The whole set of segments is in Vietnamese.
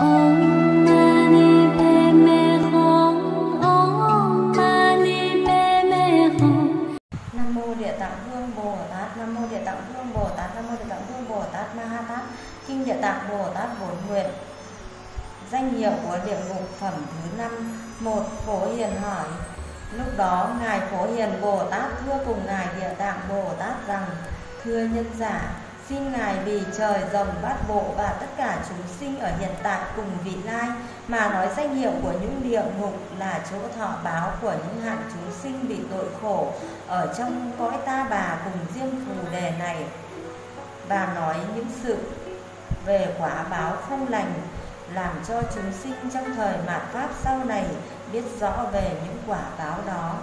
Om Mani Padme Hum. Om Mani Padme Hum. Nam mô Địa Tạng Vương Bồ Tát. Nam mô Địa Tạng Vương Bồ Tát. Nam mô Địa Tạng Vương Bồ Tát Ma Ha Tát. Kinh Địa Tạng Bồ Tát Bổn Nguyện. Danh hiệu của địa ngục phẩm thứ 5. Một, Phổ Hiền hỏi. Lúc đó ngài Phổ Hiền Bồ Tát thưa cùng ngài Địa Tạng Bồ Tát rằng: thưa nhân giả, xin ngài vì trời rồng bát bộ và tất cả chúng sinh ở hiện tại cùng vị lai mà nói danh hiệu của những địa ngục là chỗ thọ báo của những hạng chúng sinh bị tội khổ ở trong cõi ta bà cùng Diêm Phù Đề này, và nói những sự về quả báo không lành, làm cho chúng sinh trong thời mạt Pháp sau này biết rõ về những quả báo đó.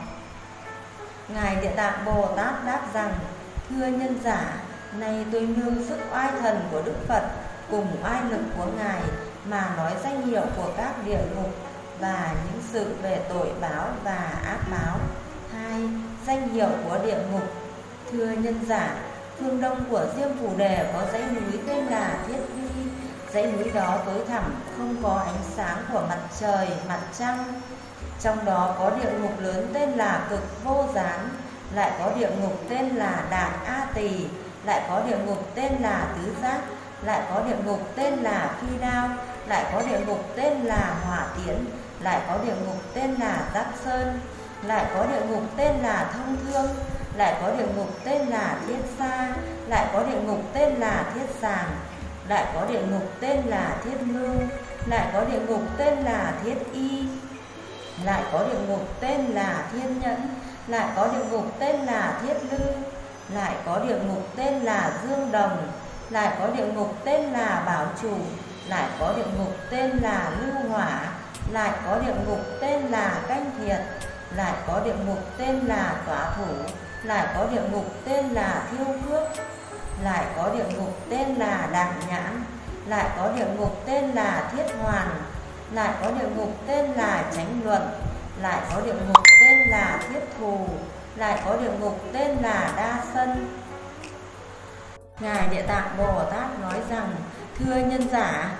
Ngài Địa Tạng Bồ Tát đáp rằng: thưa nhân giả, nay tôi nương sức oai thần của Đức Phật cùng oai lực của ngài mà nói danh hiệu của các địa ngục và những sự về tội báo và ác báo. 2. Danh hiệu của địa ngục. Thưa nhân giả, phương đông của Diêm Phù Đề có dãy núi tên là Thiết Vi. Dãy núi đó tối thẳm, không có ánh sáng của mặt trời, mặt trăng. Trong đó có địa ngục lớn tên là Cực Vô Gián, lại có địa ngục tên là Đại A Tỳ, lại có địa ngục tên là Tứ Giác, lại có địa ngục tên là Phi Đao, lại có địa ngục tên là Hỏa Tiễn, lại có địa ngục tên là Giác Sơn, lại có địa ngục tên là Thông Thương, lại có địa ngục tên là Thiết Sa, lại có địa ngục tên là Thiết Sàng, lại có địa ngục tên là Thiết Lưu, lại có địa ngục tên là Thiết Y, lại có địa ngục tên là Thiên Nhẫn, lại có địa ngục tên là Thiết Lư, lại có địa ngục tên là Dương Đồng, lại có địa ngục tên là Bảo Chủ, lại có địa ngục tên là Lưu Hỏa, lại có địa ngục tên là Canh Thiệt, lại có địa ngục tên là Tỏa Thủ, lại có địa ngục tên là Thiêu Cước, lại có địa ngục tên là Đạm Nhãn, lại có địa ngục tên là Thiết Hoàn, lại có địa ngục tên là Chánh Luận, lại có địa ngục tên là Thiết Thù, lại có địa ngục tên là Đa Sân. Ngài Địa Tạng Bồ Tát nói rằng: thưa nhân giả,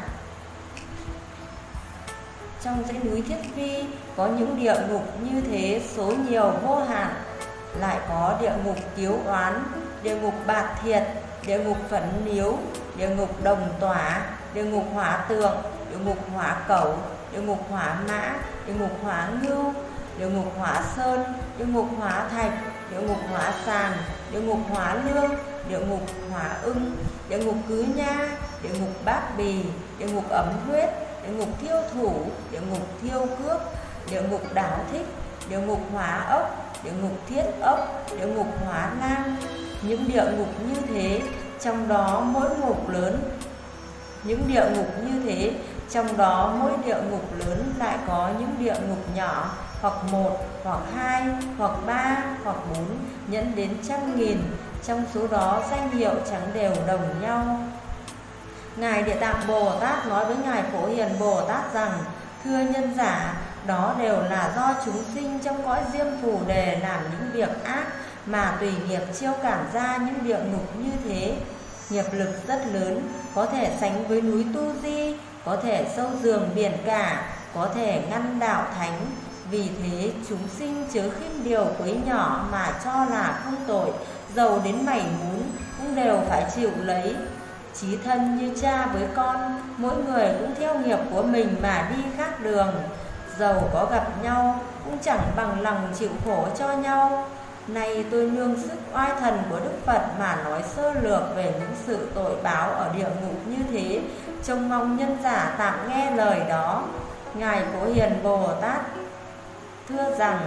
trong dãy núi Thiết Vi có những địa ngục như thế số nhiều vô hạn, lại có địa ngục Kiếu Oán, địa ngục Bạt Thiệt, địa ngục Phẫn Niếu, địa ngục Đồng Tỏa, địa ngục Hỏa Tượng, địa ngục Hỏa Cẩu, địa ngục Hỏa Mã, địa ngục Hỏa Ngưu, địa ngục Hỏa Sơn, địa ngục Hỏa Thạch, địa ngục Hỏa Sàn, địa ngục Hỏa Lương, địa ngục Hỏa Ưng, địa ngục Cứ Nha, địa ngục Bát Bì, địa ngục Ấm Huyết, địa ngục Thiêu Thủ, địa ngục Thiêu Cước, địa ngục Đảo Thích, địa ngục Hỏa Ốc, địa ngục Thiết Ốc, địa ngục Hỏa Lang. Những địa ngục như thế, trong đó mỗi ngục lớn, những địa ngục như thế, trong đó mỗi địa ngục lớn lại có những địa ngục nhỏ, hoặc 1, hoặc 2, hoặc 3, hoặc 4, dẫn đến trăm nghìn. Trong số đó danh hiệu chẳng đều đồng nhau. Ngài Địa Tạng Bồ Tát nói với ngài Phổ Hiền Bồ Tát rằng: thưa nhân giả, đó đều là do chúng sinh trong cõi Diêm Phù Đề làm những việc ác mà tùy nghiệp chiêu cảm ra những địa ngục như thế. Nghiệp lực rất lớn, có thể sánh với núi Tu Di, có thể sâu giường biển cả, có thể ngăn đạo thánh. Vì thế chúng sinh chớ khinh điều quấy nhỏ mà cho là không tội, dầu đến mảy mún cũng đều phải chịu lấy. Chí thân như cha với con, mỗi người cũng theo nghiệp của mình mà đi khác đường. Dầu có gặp nhau cũng chẳng bằng lòng chịu khổ cho nhau. Này tôi nương sức oai thần của Đức Phật mà nói sơ lược về những sự tội báo ở địa ngục như thế, trông mong nhân giả tạm nghe lời đó. Ngài Phổ Hiền Bồ Tát thưa rằng: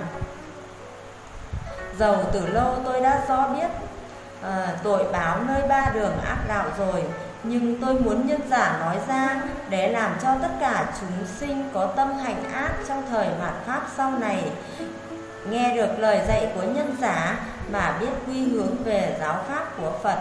dầu từ lâu tôi đã do biết tội báo nơi ba đường ác đạo rồi, nhưng tôi muốn nhân giả nói ra để làm cho tất cả chúng sinh có tâm hành ác trong thời mạt Pháp sau này nghe được lời dạy của nhân giả mà biết quy hướng về giáo pháp của Phật.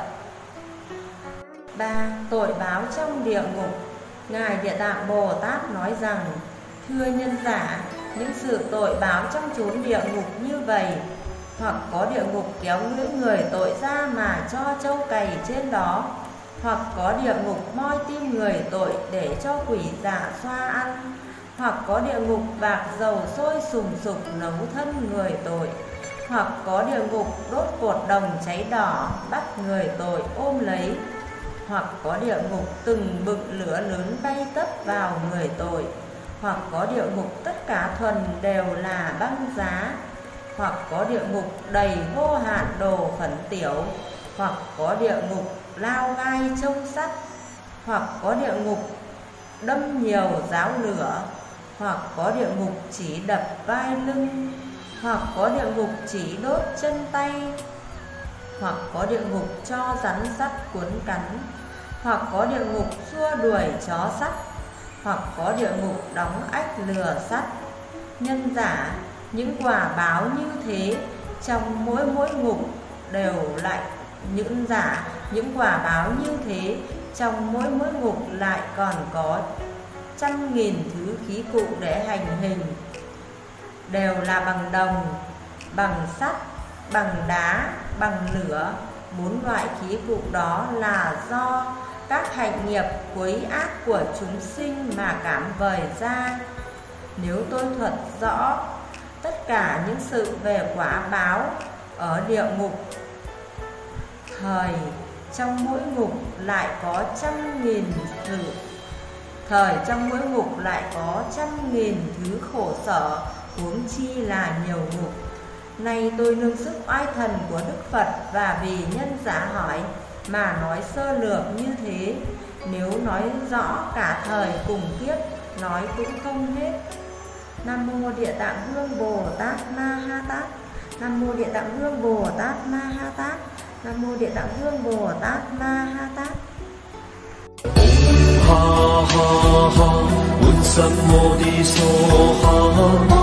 3. Tội báo trong địa ngục. Ngài Địa Tạng Bồ Tát nói rằng: thưa nhân giả, những sự tội báo trong chốn địa ngục như vậy, hoặc có địa ngục kéo lưỡi người tội ra mà cho trâu cày trên đó, hoặc có địa ngục moi tim người tội để cho quỷ giả xoa ăn, hoặc có địa ngục bạc dầu sôi sùng sục nấu thân người tội, hoặc có địa ngục đốt cột đồng cháy đỏ bắt người tội ôm lấy, hoặc có địa ngục từng bực lửa lớn bay tấp vào người tội, hoặc có địa ngục tất cả thuần đều là băng giá, hoặc có địa ngục đầy vô hạn đồ phấn tiểu, hoặc có địa ngục lao gai trông sắt, hoặc có địa ngục đâm nhiều giáo lửa, hoặc có địa ngục chỉ đập vai lưng, hoặc có địa ngục chỉ đốt chân tay, hoặc có địa ngục cho rắn sắt cuốn cắn, hoặc có địa ngục xua đuổi chó sắt, hoặc có địa ngục đóng ách lừa sắt. Nhân giả, những quả báo như thế trong mỗi ngục đều lại những quả báo như thế trong mỗi ngục lại còn có 100.000 thứ khí cụ để hành hình, đều là bằng đồng, bằng sắt, bằng đá, bằng lửa. 4 loại khí cụ đó là do các hạnh nghiệp quấy ác của chúng sinh mà cảm vời ra. Nếu tôi thuật rõ tất cả những sự về quả báo ở địa ngục, thời trong mỗi ngục lại có 100.000 thứ, trong mỗi ngục lại có 100.000 thứ khổ sở, huống chi là nhiều ngục. Nay tôi nương sức oai thần của Đức Phật và vì nhân giả hỏi mà nói sơ lược như thế. Nếu nói rõ cả thời cùng kiếp, nói cũng không hết. Nam mô Địa Tạng Vương Bồ Tát Ma Ha Tát. Nam mô Địa Tạng Vương Bồ Tát Ma Ha Tát. Nam mô Địa Tạng Vương Bồ Tát Ma Ha Tát. Ha ha ha, Bổn Sư Mô Ni So Ha.